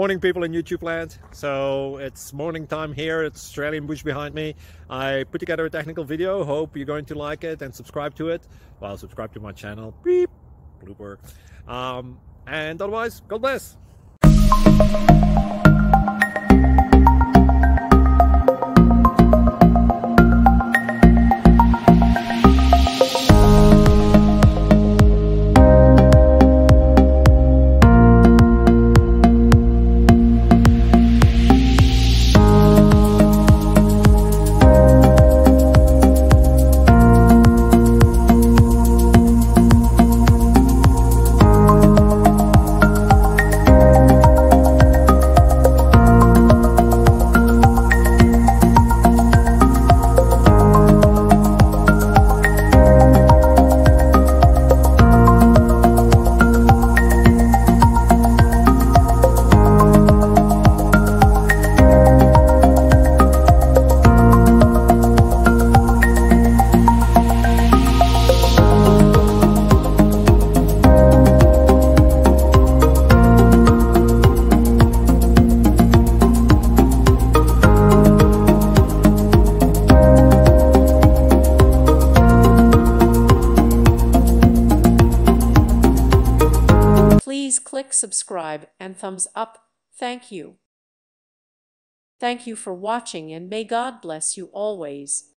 Morning, people in YouTube land. So it's morning time here. It's Australian bush behind me. I put together a technical video. Hope you're going to like it and subscribe to it. Well, subscribe to my channel. Beep. Blooper. And otherwise, God bless. Please click subscribe and thumbs up. Thank you. Thank you for watching, and may God bless you always.